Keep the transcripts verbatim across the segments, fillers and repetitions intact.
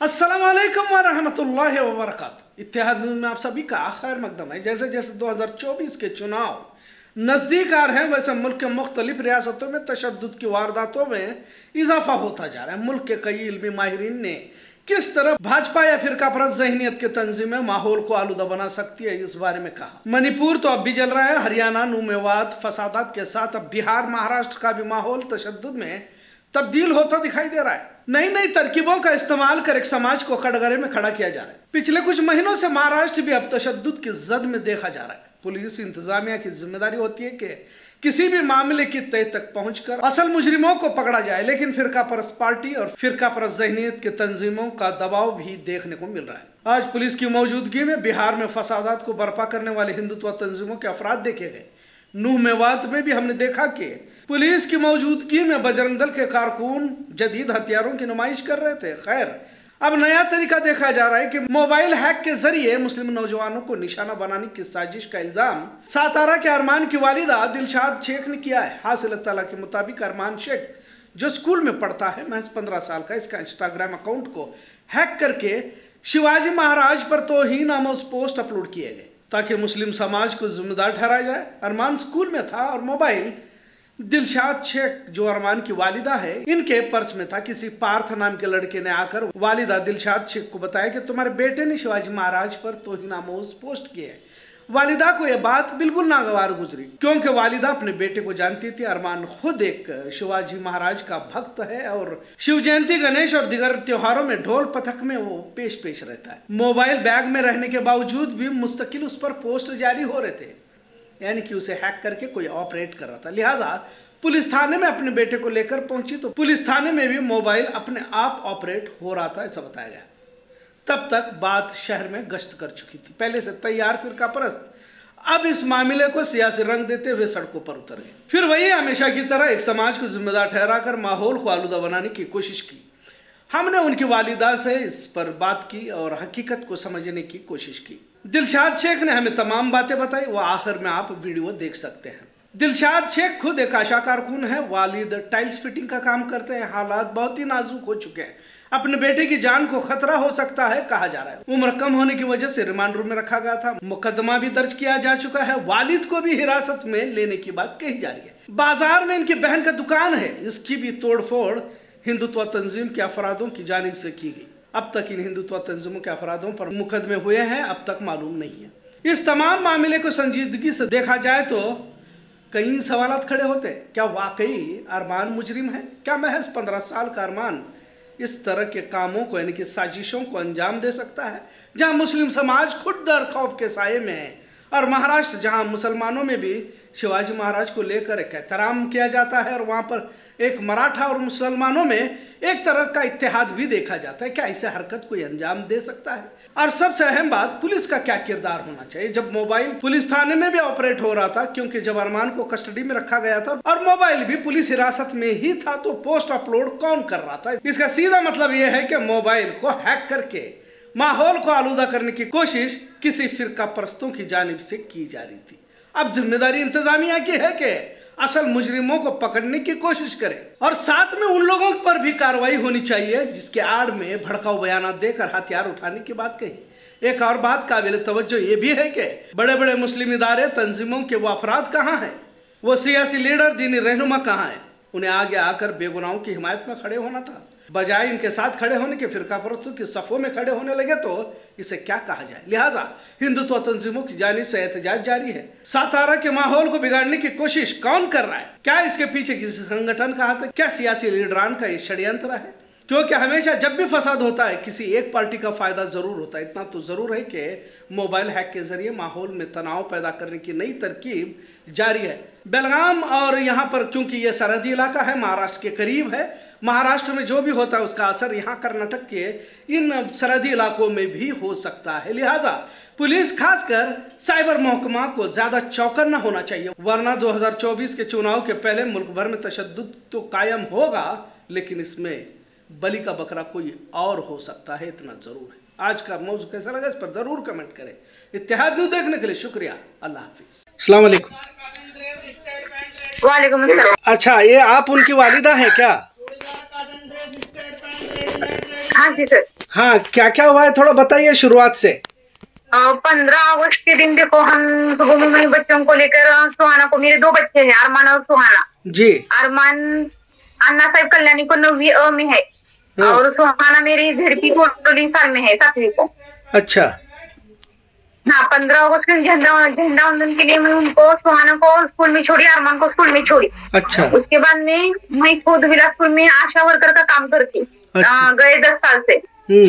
अस्सलाम वालेकुम व रहमतुल्लाहि व बरकातुहू। इत्तेहाद न्यूज़ में आप सभी का खैर मकदम है। जैसे जैसे दो हज़ार चौबीस के चुनाव नज़दीक आ रहे हैं वैसे मुल्क के मुख्तलिफ रियासतों में तशद्दुद की वारदातों में इजाफा होता जा रहा है। मुल्क के कई इल्मी माहिरीन ने किस तरह भाजपा या फिरका परस्त ज़हनियत की तंजीमें माहौल को आलूदा बना सकती है इस बारे में कहा। मणिपुर तो अब भी जल रहा है, हरियाणा मेवात फसादात के साथ अब बिहार महाराष्ट्र का भी माहौल तशद्दुद में तब्दील होता दिखाई दे रहा है। नई नई तरकीबों का इस्तेमाल कर एक समाज को कटघरे में खड़ा किया जा रहा है। पिछले कुछ महीनों से महाराष्ट्र भी अब तशद्दुद की जद में देखा जा रहा है। पुलिस इंतजामिया की जिम्मेदारी होती है कि किसी भी मामले की तय तक पहुंचकर असल मुजरिमों को पकड़ा जाए, लेकिन फिरका परस्त पार्टी और फिरका परस्त ज़हनियत की तंजीमों का दबाव भी देखने को मिल रहा है। आज पुलिस की मौजूदगी में बिहार में फसादात को बर्पा करने वाले हिंदुत्व तंजीमों के अफराद देखे गए। नूह मेवात में भी हमने देखा कि पुलिस की मौजूदगी में बजरंग दल के कारकुन जदीद हथियारों की नुमाइश कर रहे थे। खैर, अब नया तरीका देखा जा रहा है कि मोबाइल हैक के जरिए मुस्लिम नौजवानों को निशाना बनाने की साजिश का इल्जाम सातारा के अरमान की वालिदा दिलशाद शेख ने किया है। हासिल तला के मुताबिक अरमान शेख जो स्कूल में पढ़ता है, महज पंद्रह साल का, इसका इंस्टाग्राम अकाउंट को हैक करके शिवाजी महाराज पर तौहीन आमोज पोस्ट अपलोड किए गए ताकि मुस्लिम समाज को जिम्मेदार ठहराया जाए। अरमान स्कूल में था और मोबाइल दिलशाद शेख जो अरमान की वालिदा है इनके पर्स में था। किसी पार्थ नाम के लड़के ने आकर वालिदा दिलशाद शेख को बताया कि तुम्हारे बेटे ने शिवाजी महाराज पर तौहीन आमोज पोस्ट किए हैं। वालिदा को यह बात बिल्कुल नागवार गुजरी, क्योंकि वालिदा अपने बेटे को जानती थी। अरमान खुद एक शिवाजी महाराज का भक्त है और शिव जयंती, गणेश और दीगर त्योहारों में ढोल पथक में वो पेश पेश रहता है। मोबाइल बैग में रहने के बावजूद भी मुस्तकिल उस पर पोस्ट जारी हो रहे थे, यानी कि उसे हैक करके कोई ऑपरेट कर रहा था। लिहाजा पुलिस थाने में अपने बेटे को लेकर पहुंची तो पुलिस थाने में भी मोबाइल अपने आप ऑपरेट हो रहा था, ऐसा बताया गया। तब तक बात शहर में गश्त कर चुकी थी। पहले से तैयार फिरका परस्त अब इस मामले को सियासी रंग देते हुए सड़कों पर उतर गए। फिर वही हमेशा की तरह एक समाज को जिम्मेदार ठहराकर माहौल को आलूदा बनाने की कोशिश की। हमने उनकी वालिदा से इस पर बात की और हकीकत को समझने की कोशिश की। दिलशाद शेख ने हमें तमाम बातें बताई, वो आखिर में आप वीडियो देख सकते हैं। दिलशाद शेख खुद एक आशा कारकुन है, वालिद टाइल्स फिटिंग का काम करते हैं। हालात बहुत ही नाजुक हो चुके हैं, अपने बेटे की जान को खतरा हो सकता है कहा जा रहा है। उम्र कम होने की वजह से रिमांड रूम में रखा गया था। मुकदमा भी दर्ज किया जा चुका है। वालिद को भी हिरासत में लेने की बात कही जा रही है। बाजार में इनकी बहन का दुकान है, इसकी भी तोड़फोड़ हिंदुत्व तंजीम के अफरादों की जानिब से की गई। अब तक इन हिंदुत्व तंजीमों के अफरादों पर मुकदमे हुए हैं अब तक मालूम नहीं है। इस तमाम मामले को संजीदगी से देखा जाए तो कई सवालात खड़े होते हैं। क्या वाकई अरमान मुजरिम है? क्या महज पंद्रह साल का अरमान इस तरह के कामों को यानी कि साजिशों को अंजाम दे सकता है, जहां मुस्लिम समाज खुद डर खौफ के साये में है? और महाराष्ट्र जहां मुसलमानों में भी शिवाजी महाराज को लेकर एक एहतराम किया जाता है और वहां पर एक मराठा और मुसलमानों में एक तरह का इत्तेहाद भी देखा जाता है, क्या ऐसे हरकत कोई अंजाम दे सकता है? और सबसे अहम बात, पुलिस का क्या किरदार होना चाहिए? जब मोबाइल पुलिस थाने में भी ऑपरेट हो रहा था, क्योंकि जब अरमान को कस्टडी में रखा गया था और मोबाइल भी पुलिस हिरासत में ही था, तो पोस्ट अपलोड कौन कर रहा था? इसका सीधा मतलब यह है कि मोबाइल को हैक करके माहौल को आलूदा करने की कोशिश किसी फिरका परस्तों की जानिब से की जा रही थी। अब जिम्मेदारी इंतजामिया की है कि असल मुजरिमों को पकड़ने की कोशिश करे और साथ में उन लोगों पर भी कार्रवाई होनी चाहिए जिसके आड़ में भड़काऊ बयान देकर हथियार उठाने की बात कही। एक और बात काबिल तवज्जो ये भी है कि बड़े बड़े मुस्लिम इदारे तंजीमों के वो अफराद कहाँ हैं, वो सियासी लीडर दीनी रहनुमा कहाँ हैं? उन्हें आगे आकर बेगुनाहों की हिमायत में खड़े होना था, बजाय इनके साथ खड़े होने के फिरका परस्तों की सफ़ों में खड़े होने लगे तो इसे क्या कहा जाए? लिहाजा हिंदुत्व तंजीमों की जानिब से एहतजाज जारी है। सातारा के माहौल को बिगाड़ने की कोशिश कौन कर रहा है? क्या इसके पीछे किसी संगठन का हाथ है? क्या सियासी लीडरान का ये षड्यंत्र है? क्योंकि हमेशा जब भी फसाद होता है किसी एक पार्टी का फायदा जरूर होता है। इतना तो जरूर है कि मोबाइल हैक के जरिए माहौल में तनाव पैदा करने की नई तरकीब जारी है। बेलगाम और यहाँ पर क्योंकि ये सरहदी इलाका है, महाराष्ट्र के करीब है, महाराष्ट्र में जो भी होता है उसका असर यहाँ कर्नाटक के इन सरहदी इलाकों में भी हो सकता है। लिहाजा पुलिस खासकर साइबर महकमा को ज्यादा चौकन्ना होना चाहिए, वरना दो हज़ार चौबीस के चुनाव के पहले मुल्क भर में तशद्दुद तो कायम होगा, लेकिन इसमें बलि का बकरा कोई और हो सकता है, इतना जरूर है। आज का मौजू कैसा लगा इस पर जरूर कमेंट करें। इत्तेहाद न्यूज़ देखने के लिए शुक्रिया। अल्लाह हाफिज। अस्सलाम वालेकुम। वालेकुम अस्सलाम। अच्छा, ये आप उनकी वालिदा हैं क्या? हाँ जी सर। हाँ, क्या क्या हुआ है थोड़ा बताइए शुरुआत से। पंद्रह अगस्त के दिन देखो, हम सुबह में मेरे बच्चों को लेकर सुहाना को, मेरे दो बच्चे हैं अरमान और सुहाना जी। अरमान अन्ना साहिब कल्याणी को नौवीं अ में है। हाँ। और सुहाना मेरी झड़पी को दो साल में है, सातवीं को। अच्छा। हाँ, पंद्रह अगस्त के झंडा झंडा वंदन के लिए मैं उनको सुहाना को स्कूल में छोड़ी, अरमान को स्कूल में छोड़ी। अच्छा। उसके बाद में मैं खुद बिलासपुर में आशा वर्कर का काम करती। अच्छा। गए दस साल से।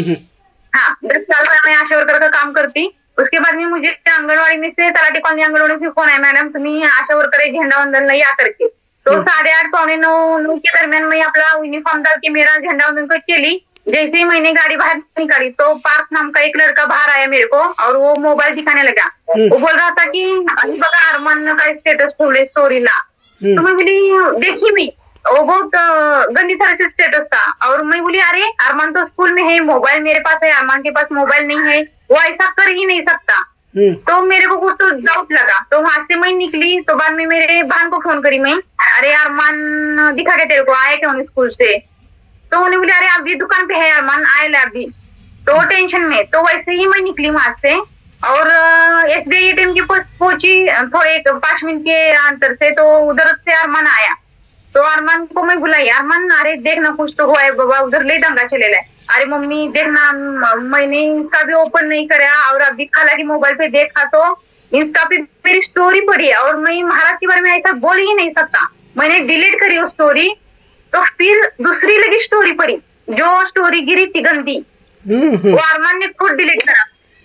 हाँ, दस साल में मैं आशा वर्कर का काम करती। उसके बाद में मुझे आंगनवाड़ी में से, तलाटी कॉलोनी आंगनवाड़ी से फोन आया, मैडम तुम्ही आशा वर्कर है, झंडा वंदन नहीं आ करके। तो साढ़े आठ पौने नौ नौ के दरमियान मैं अपना यूनिफॉर्म डाल के मेरा झंडा वंदन को चली। जैसे ही मैंने गाड़ी बाहर निकाली तो पार्थ नाम का एक लड़का बाहर आया मेरे को, और वो मोबाइल दिखाने लगा। वो बोल रहा था कि अभी बगा अरमान का स्टेटस खोले स्टोरी ला। तो मैं बोली देखी मैं, वो बहुत गंदी तरह से स्टेटस था। और मैं बोली अरे अरमान तो स्कूल में है, मोबाइल मेरे पास है, अरमान के पास मोबाइल नहीं है, वो ऐसा कर ही नहीं सकता। तो मेरे को कुछ तो डाउट लगा, तो वहां से मैं निकली। तो बाद में मेरे बहन को फोन करी मैं, अरे अरमान दिखा के तेरे को आए क्यों स्कूल से? तो उन्हें बोले अरे अभी दुकान पे है अरमान, आए अभी। तो टेंशन में, तो वैसे ही मैं निकली वहां से और एस बी आई एटीएम के पास पहुंची, थोड़े एक पांच मिनट के अंतर से। तो उधर से अरमान आया, तो अरमान को मैं बुलाई, अरमान अरे देखना कुछ तो हुआ है बाबा, उधर ले दंगा चलेला है। अरे मम्मी देखना, मैंने इंस्टा भी ओपन नहीं करा और अभी खाला की मोबाइल पे देखा तो इंस्टा पे मेरी स्टोरी पड़ी है और मैं महाराज के बारे में ऐसा बोल ही नहीं सकता। मैंने डिलीट करी वो स्टोरी, तो फिर दूसरी लगी स्टोरी पड़ी, जो स्टोरी गिरी थी गंदी, वो अरमान ने खुद डिलीट करा।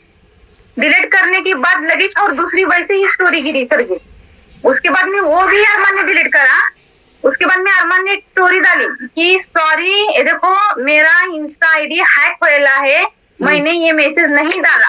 डिलीट करने के बाद लगी और दूसरी वैसे ही स्टोरी गिरी सर जी। उसके बाद में वो भी अरमान ने डिलीट करा। उसके बाद में अरमान ने एक स्टोरी डाली कि स्टोरी देखो मेरा इंस्टा आईडी हैक होएला है, मैंने ये मैसेज नहीं डाला।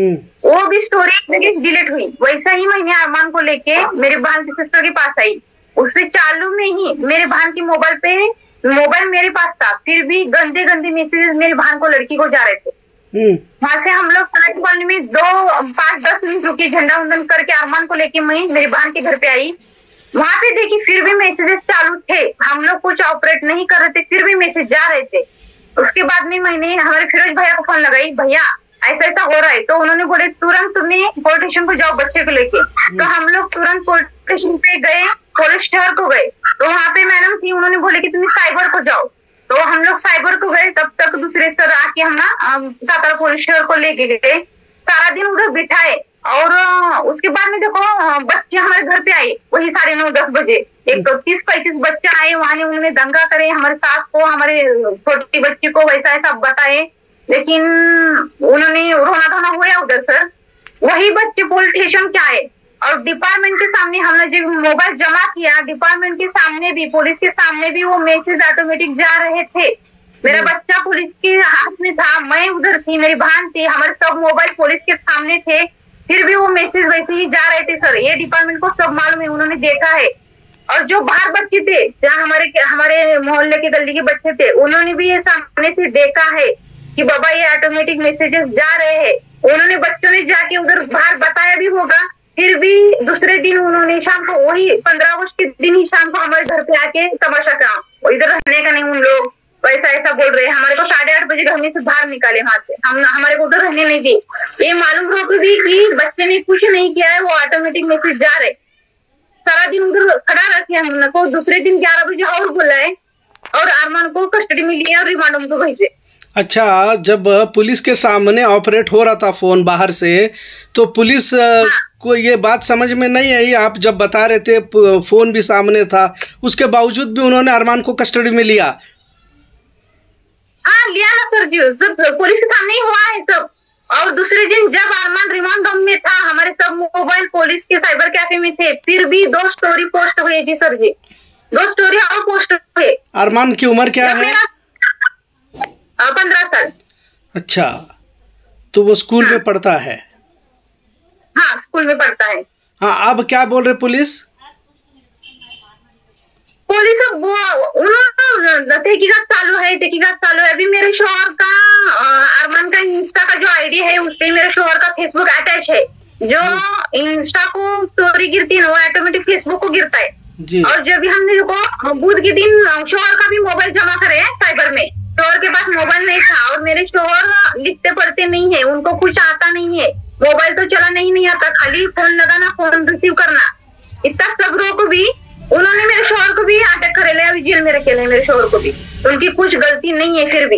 वो भी स्टोरी डिलीट हुई। वैसा ही मैंने अरमान को लेके मेरे बहन की सिस्टर के पास आई। उससे चालू में ही मेरे बहन की मोबाइल पे, मोबाइल मेरे पास था, फिर भी गंदे गंदे मैसेजेस मेरी बहन को लड़की को जा रहे थे। वहां से हम लोग तलाटी कॉलोनी में दो पांच दस मिनट रुके, झंडा वंदन करके अरमान को लेके मैं मेरी बहन के घर पे आई। वहां पे देखी फिर भी मैसेजेस चालू थे, हम लोग कुछ ऑपरेट नहीं कर रहे थे, फिर भी मैसेज जा रहे थे। उसके बाद में मैंने हमारे फिरोज भैया को फोन लगाई, भैया ऐसा ऐसा हो रहा है। तो उन्होंने बोले तुरंत तुम्हें पुलिस स्टेशन को जाओ बच्चे को लेके। तो हम लोग तुरंत पुलिस स्टेशन पे गए, पुलिस स्टेशन को गए। तो वहां पे मैडम थी, उन्होंने बोले कि तुम्हें साइबर को जाओ। तो हम लोग साइबर को गए, तब तक दूसरे सर आके हम ना सातारा पुलिस स्टेशन को लेके गए, सारा दिन उधर बिठाए। और उसके बाद में देखो बच्चे हमारे घर पे आए वही साढ़े नौ दस बजे, एक तो तीस पैंतीस बच्चे आए वहां, उन्होंने दंगा करे हमारे सास को, हमारे छोटी बच्ची को वैसा ऐसा बताए। लेकिन उन्होंने रोना धोना हुआ उधर सर। वही बच्चे पुलिस स्टेशन के आए और डिपार्टमेंट के सामने हमने जब मोबाइल जमा किया, डिपार्टमेंट के सामने भी, पुलिस के सामने भी वो मैसेज ऑटोमेटिक जा रहे थे। मेरा बच्चा पुलिस के हाथ में था, मैं उधर थी, मेरी बहन थी, हमारे सब मोबाइल पुलिस के सामने थे, फिर भी वो मैसेज वैसे ही जा रहे थे सर। ये डिपार्टमेंट को सब मालूम है, उन्होंने देखा है। और जो बाहर बच्चे थे, जहाँ हमारे हमारे मोहल्ले के गली के बच्चे थे, उन्होंने भी ये सामने से देखा है कि बाबा ये ऑटोमेटिक मैसेजेस जा रहे हैं। उन्होंने बच्चों ने जाके उधर बाहर बताया भी होगा। फिर भी दूसरे दिन उन्होंने शाम को, वही पंद्रह अगस्त के दिन ही शाम को हमारे घर पे आके तमाशा करा, इधर रहने का नहीं उन लोग, वैसा ऐसा बोल रहे हैं। हमारे को साढ़े आठ बजे घर में से बाहर निकाले वहां से, हम हमारे को उधर रहने नहीं दी। ये मालूम हो भी कि बच्चे ने कुछ नहीं किया है, वो ऑटोमेटिक मैसेज जा रहे। सारा दिन उधर खड़ा रखे हम को। दूसरे दिन ग्यारह बजे और बुलाए और अरमान को कस्टडी में लिया और रिमांड को भेजे। अच्छा, जब पुलिस के सामने ऑपरेट हो रहा था फोन बाहर से, तो पुलिस हाँ। को ये बात समझ में नहीं आई? आप जब बता रहे थे फोन भी सामने था, उसके बावजूद भी उन्होंने अरमान को कस्टडी में लिया? हाँ लिया ना सर जी, सब पुलिस के सामने ही हुआ है सब। और दूसरे दिन जब अरमान रिमांड होम में था, हमारे सब मोबाइल पुलिस के साइबर कैफे में थे, फिर भी दो स्टोरी पोस्ट हुए जी सर जी, दो स्टोरी और पोस्ट हुए। अरमान की उम्र क्या है? पंद्रह साल। अच्छा, तो वो स्कूल हाँ। में पढ़ता है? हाँ स्कूल में पढ़ता है। हाँ, अब क्या बोल रहे पुलिस? पुलिस अब उन्होंने तहकीकात चालू है, तहकीकात चालू है। अभी मेरे शोहर का, अरमान का इंस्टा का जो आईडी है उस पे मेरे शोहर का फेसबुक अटैच है। जो इंस्टा को स्टोरी गिरती है वो ऑटोमेटिक फेसबुक को गिरता है जी। और जब भी हमने देखो बुध के दिन शोहर का भी मोबाइल जमा करे साइबर में, शोहर के पास मोबाइल नहीं था और मेरे शोहर लिखते पढ़ते नहीं है, उनको कुछ आता नहीं है, मोबाइल तो चलाना ही नहीं आता, खाली फोन लगाना, फोन रिसीव करना। इतना सब को भी उन्होंने मेरे शोहर को भी अटैक करे ले, अभी जेल में रखे ले मेरे शोहर को भी, उनकी कुछ गलती नहीं है फिर भी।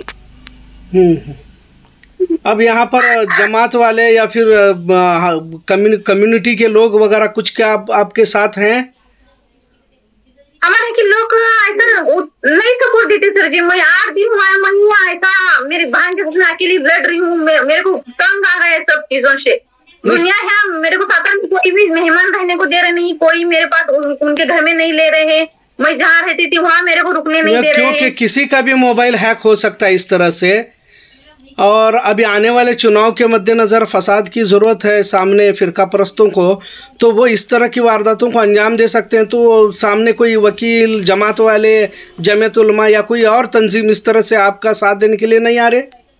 अब यहाँ पर जमात वाले या फिर कम्युनिटी के लोग वगैरह कुछ क्या आप, आपके साथ हैं? हमारे के लोग ऐसा नहीं सपोर्ट देते सर जी। मैं आठ दिन हुआ है, मैं ऐसा मेरी बहन के साथ अकेली लड़ रही हूँ, मेरे को तंग आ गया है सब चीजों से। दुनिया है, मेरे को साथ में कोई भी मेहमान रहने को दे रहे नहीं, कोई मेरे पास उन, उनके घर में नहीं ले रहे हैं, मैं जहाँ रहती थी वहाँ मेरे को रुकने नहीं दे रहे हैं। क्योंकि किसी का भी मोबाइल हैक हो सकता है इस तरह से, और अभी आने वाले चुनाव के मद्देनज़र फसाद की ज़रूरत है सामने फिरका परस्तों को, तो वो इस तरह की वारदातों को अंजाम दे सकते हैं। तो सामने कोई वकील, जमात वाले, जमीयत उलमा या कोई और तंजीम इस तरह से आपका साथ देने के लिए नहीं आ रहे?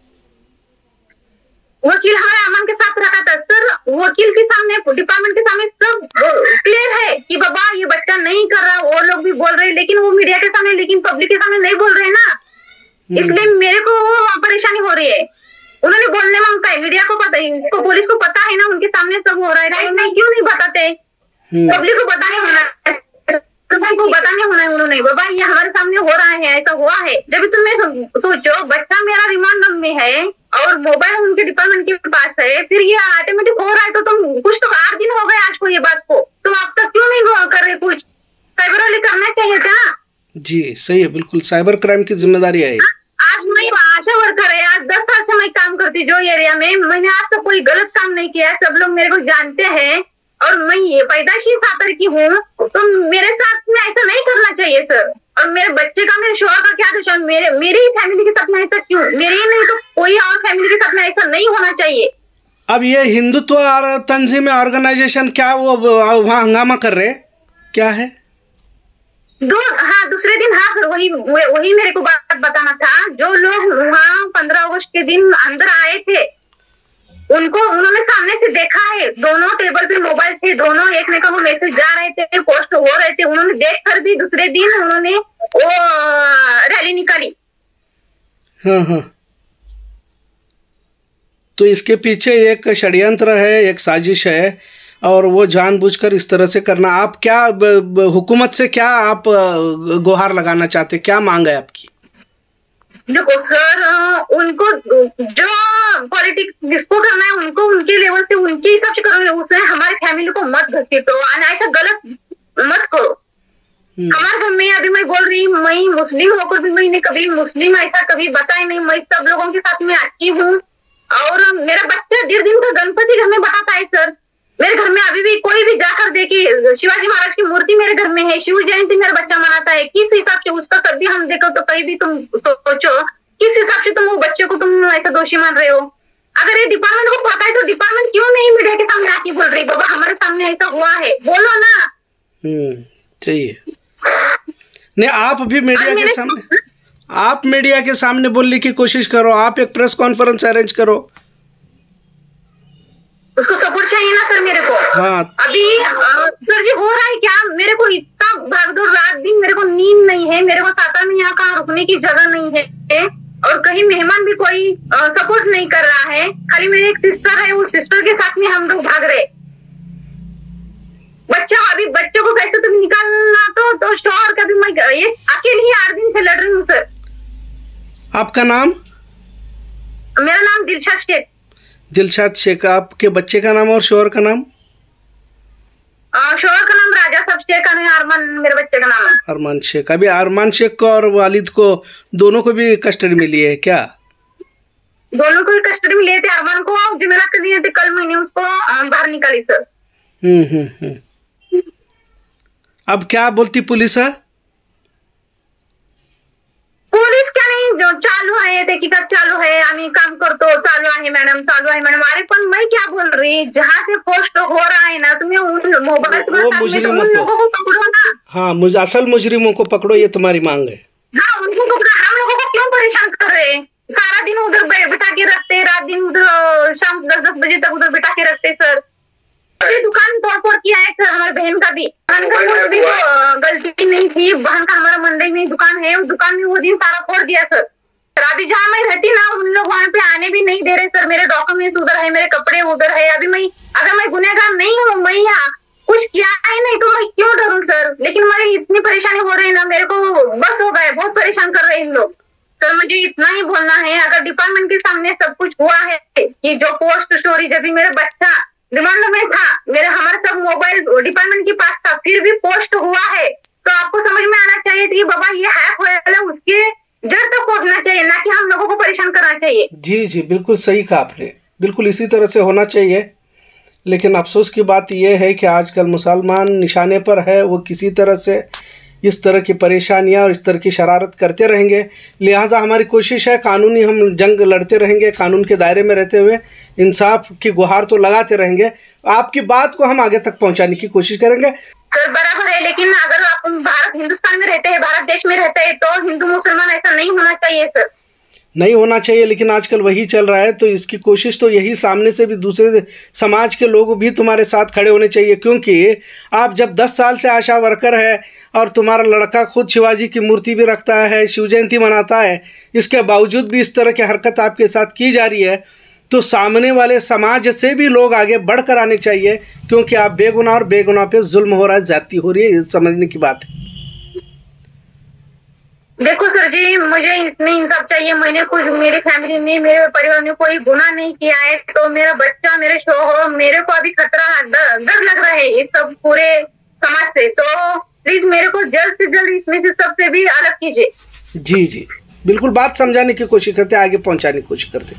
वकील हमारे अमन के साथ रखा था सर, वकील के सामने, डिपार्टमेंट के सामने सब क्लियर है कि बाबा ये बच्चा नहीं कर रहा, वो लोग भी बोल रहे हैं, लेकिन वो मीडिया के सामने, लेकिन पब्लिक के सामने नहीं बोल रहे ना, इसलिए मेरे को परेशानी हो रही है। उन्होंने बोलने मांगता है, मीडिया को पता है, इसको पुलिस को पता है ना, उनके सामने सब हो रहा है, राइट नहीं क्यों नहीं बताते? पब्लिक को बताने होना है, को बताने होना है उन्होंने, बाबा ये हमारे सामने हो रहा है, ऐसा हुआ है। जब तुम सोचो बच्चा मेरा रिमांड में है और मोबाइल उनके डिपार्टमेंट के पास है, फिर ये ऑटोमेटिक हो रहा है, तो तुम कुछ तो आठ दिन हो गए आज को ये बात को, तुम अब तक क्यों नहीं कर रहे? कुछ साइबर वाले करना चाहिए था। जी सही है, बिल्कुल साइबर क्राइम की जिम्मेदारी है। आज मैं आशा वर्कर है, आज दस साल से मैं काम करती जो एरिया में, मैंने आज तक कोई गलत काम नहीं किया है, सब लोग मेरे को जानते हैं, और मैं ये पैदाशी सातर की हूँ, तो मेरे साथ में ऐसा नहीं करना चाहिए सर। और मेरे बच्चे का, मेरे शोहर का क्या दुश्मन, मेरे मेरी ही फैमिली के साथ में ऐसा क्यों? मेरे ही नहीं तो कोई और फैमिली के साथ में ऐसा नहीं होना चाहिए। अब ये हिंदुत्व और तंजीम ऑर्गेनाइजेशन क्या वो वहाँ हंगामा कर रहे, क्या है? दो हाँ दूसरे दिन, हाँ सर वही वही मेरे को बात बताना था। जो लोग वहाँ पंद्रह अगस्त के दिन अंदर आए थे, उनको उन्होंने सामने से देखा है, दोनों टेबल पे मोबाइल थे, दोनों एक में को मैसेज जा रहे थे, पोस्ट हो रहे थे, उन्होंने देख कर भी दूसरे दिन उन्होंने वो रैली निकाली। हाँ हाँ, तो इसके पीछे एक षड्यंत्र है, एक साजिश है, और वो जानबूझकर इस तरह से करना। आप क्या हुकूमत से क्या आप गुहार लगाना चाहते, क्या मांग है आपकी? देखो सर, उनको जो पॉलिटिक्स जिसको करना है उनको उनके लेवल से, उनके हिसाब से करो, उसमें हमारे फैमिली को मत घसीटो, ऐसा गलत मत करो। हमारे घर में अभी मैं बोल रही, मैं मुस्लिम होकर भी मैंने कभी मुस्लिम ऐसा कभी बताया नहीं, मैं सब लोगों के साथ में अच्छी हूँ। और मेरा बच्चा डेढ़ दिन का गणपति घर में बताता है सर, मेरे घर में अभी भी कोई भी जाकर देखे, शिवाजी महाराज की मूर्ति मेरे घर में है, शिव जयंती मेरा बच्चा मनाता है। किस हिसाब से उसका सब भी हम देखो तो कहीं भी तुम सोचो किस हिसाब से तुम वो बच्चे को तुम ऐसा दोषी मान रहे हो? अगर ये डिपार्टमेंट को पता है तो डिपार्टमेंट क्यों नहीं मीडिया के सामने आके बोल रही, बाबा हमारे सामने ऐसा हुआ है, बोलो ना। हम्म चाहिए नहीं, आप भी मीडिया के सामने, आप मीडिया के सामने बोलने की कोशिश करो, आप एक प्रेस कॉन्फ्रेंस अरेंज करो। उसको सपोर्ट चाहिए ना सर मेरे को। हाँ। अभी आ, सर जी हो रहा है क्या, मेरे को इतना भागदौड़, रात दिन मेरे को नींद नहीं है, मेरे को साता में यहाँ कहाँ रुकने की जगह नहीं है, और कहीं मेहमान भी कोई आ, सपोर्ट नहीं कर रहा है। खाली मेरी एक सिस्टर है, उस सिस्टर के साथ में हम लोग भाग रहे। बच्चा अभी बच्चों को कैसे तुम निकालना, तो तो शोहर का भी मैं ये अकेले ही आठ दिन से लड़ रही हूँ सर। आपका नाम? मेरा नाम दिलशाद शेख। दिलशाद शेख, आपके बच्चे का नाम और शोहर का नाम? शोहर का नाम राजा सब शेख है, अरमान मेरे बच्चे का नाम है। अरमान शेख। अभी अरमान शेख को और वालिद को दोनों को भी कस्टडी मिली है क्या? दोनों को भी कस्टडी में लिए थे। अरमान को जुमेरात के दिए थे, कल मैंने उसको बाहर निकाली सर। हम्म हम्म हम्म अब क्या बोलती पुलिस है? पुलिस क्या नहीं, जो चालू है तहकीकात चालू है, आम्ही काम करतो, चालू आहे मॅडम, चालू आहे मॅडम। अरे पण मैं क्या बोल रही, जहाँ से पोस्ट हो रहा है ना, तुम्हें उन मोबाइल उन लोगों को पकड़ो ना। हाँ, मुझे असल मुजरिमों को पकड़ो, ये तुम्हारी मांग है। हाँ उनको पकड़ो, हम लोगों को क्यों परेशान कर रहे? सारा दिन उधर बिठा के रखते, रात दिन उधर, शाम दस दस बजे तक उधर बिठा के रखते सर। दुकान तोड़ फोड़ किया है सर, हमारे बहन का भी, बहन का भी तो गलती नहीं थी, बहन का हमारा मंदिर में दुकान है, उस दुकान में वो दिन सारा फोड़ दिया सर। सर अभी जहाँ मैं रहती ना उन लोग वहाँ पे आने भी नहीं दे रहे सर। मेरे डॉक्यूमेंट्स उधर है, मेरे कपड़े उधर है। अभी मैं अगर मैं गुनहगार नहीं हूँ, मैं यहाँ कुछ किया ही नहीं तो मैं क्यों डरूं सर। लेकिन मेरी इतनी परेशानी हो रही है ना, मेरे को बस हो गए, बहुत परेशान कर रहे हैं इन लोग। सर मुझे इतना ही बोलना है, अगर डिपार्टमेंट के सामने सब कुछ हुआ है कि जो पोस्ट स्टोरी जब भी मेरा बच्चा रिमांड में था, मेरा हमारा सब मोबाइल डिपार्टमेंट के पास था, फिर भी पोस्ट हुआ है, तो आपको समझ में आना चाहिए कि बाबा ये हैक हुआ, उसके जड़ तक पहुंचना चाहिए, ना कि हम लोगों को परेशान करना चाहिए। जी जी बिल्कुल सही कहा आपने, बिल्कुल इसी तरह से होना चाहिए। लेकिन अफसोस की बात यह है कि आजकल मुसलमान निशाने पर है, वो किसी तरह से इस तरह की परेशानियां और इस तरह की शरारत करते रहेंगे। लिहाजा हमारी कोशिश है, कानूनी हम जंग लड़ते रहेंगे, कानून के दायरे में रहते हुए इंसाफ की गुहार तो लगाते रहेंगे। आपकी बात को हम आगे तक पहुंचाने की कोशिश करेंगे। सर बराबर है, लेकिन अगर आप भारत हिंदुस्तान में रहते हैं, भारत देश में रहते हैं, तो हिंदू मुसलमान ऐसा नहीं होना चाहिए सर, नहीं होना चाहिए। लेकिन आजकल वही चल रहा है, तो इसकी कोशिश तो यही, सामने से भी दूसरे समाज के लोग भी तुम्हारे साथ खड़े होने चाहिए। क्योंकि आप जब दस साल से आशा वर्कर है और तुम्हारा लड़का खुद शिवाजी की मूर्ति भी रखता है, शिव जयंती मनाता है, इसके बावजूद भी इस तरह की हरकत आपके साथ की जा रही है, तो सामने वाले समाज से भी लोग आगे बढ़कर आने चाहिए। क्योंकि आप बेगुनाह और बेगुनाह पे जुल्म हो रहा है, ज्यादती हो रही है, ये समझने की बात है। देखो सर जी, मुझे इसमें इंसाफ चाहिए। मैंने कुछ, मेरी फैमिली ने, मेरे परिवार ने कोई गुनाह नहीं किया है, तो मेरा बच्चा, मेरे शोहर, मेरे को अभी खतरा, डर, डर लग रहा है इस सब पूरे समाज से। तो प्लीज मेरे को जल्द से जल्द इसमें से सबसे भी अलग कीजिए। जी जी बिल्कुल, बात समझाने की कोशिश करते, आगे पहुंचाने की कोशिश करते।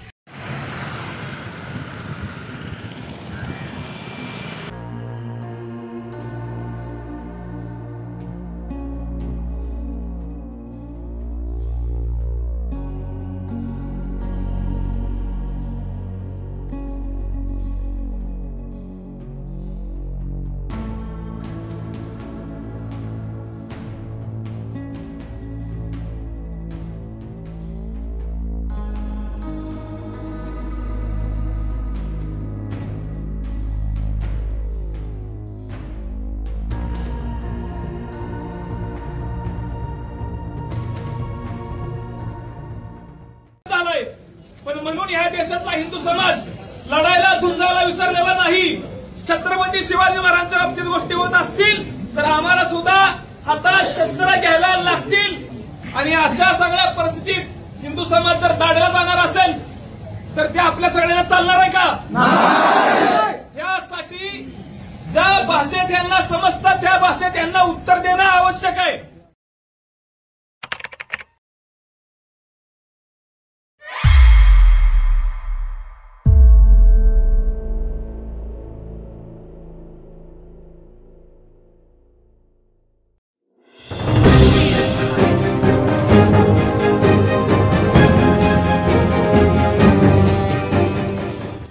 पण म्हणून ह्या देशातला हिंदू समाज लढायला झुंजायला विसरलेला नाही। छत्रपती शिवाजी महाराजांच्या बाबतीत गोष्टी होत असतील तर आम्हाला सुद्धा हातात शस्त्र घ्यायला लागतील। आणि अशा सगळ्या परिस्थितीत हिंदू समाज जर दाढला जाणार असेल तर ते आपल्या सगळ्यांना चालणार आहे का?